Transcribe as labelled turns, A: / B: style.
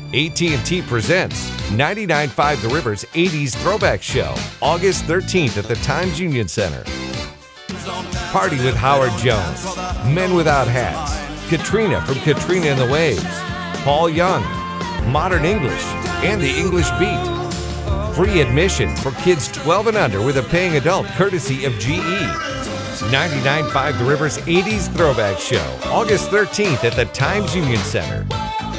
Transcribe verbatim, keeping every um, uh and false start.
A: A T and T presents ninety-nine point five The River's eighties Throwback Show, August thirteenth at the Times Union Center. Party with Howard Jones, Men Without Hats, Katrina from Katrina and the Waves, Paul Young, Modern English, and the English Beat. Free admission for kids twelve and under with a paying adult courtesy of G E. ninety-nine point five The River's eighties Throwback Show, August thirteenth at the Times Union Center.